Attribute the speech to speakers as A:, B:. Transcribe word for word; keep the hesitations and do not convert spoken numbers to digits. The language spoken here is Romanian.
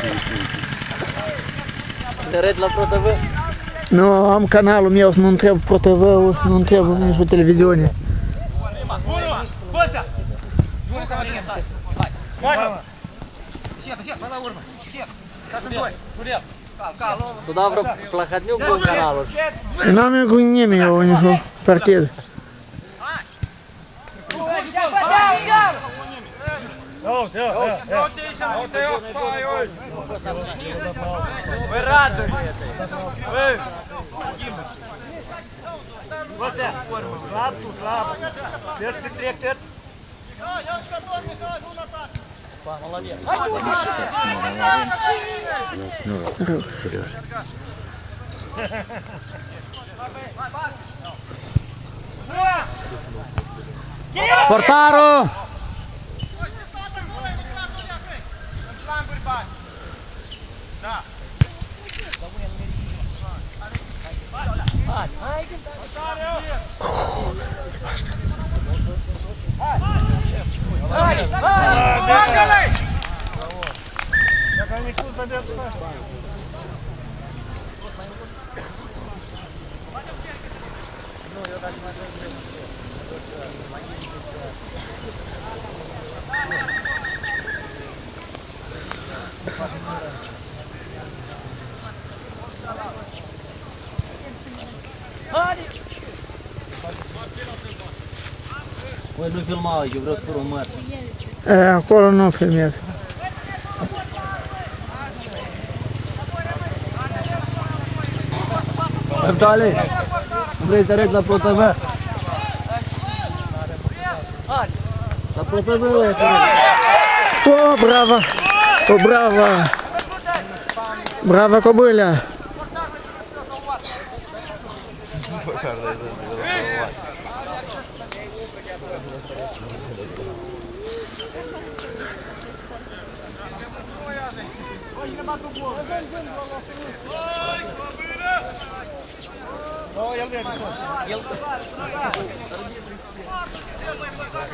A: Te red la ProTV?
B: Nu, am canalul meu, să nu întreb ProTV-ul, nu întreb nici pe televiziune.
A: Tu dau vreo plahătniuc cu canalul.
B: N-am eu cu nimeni eu nici partid.
C: Вы рады? Вы? Костя, слаб, tu слаб. Держи ты трек,
A: Молодец.
D: Portarul!
C: Da. Dacă ai mișcut pe deasupra. Nu, eu dacă mai trebuie.
A: Voi nu filma, eu vreau să fur un măr.
B: E, acolo nu filmez.
A: Răbdale, vrei să reg la ProTV? La ProTV vrei să reg.
B: O, bravo! O, bravo! Bravo, Cobâlea!
C: Oh, el vede. El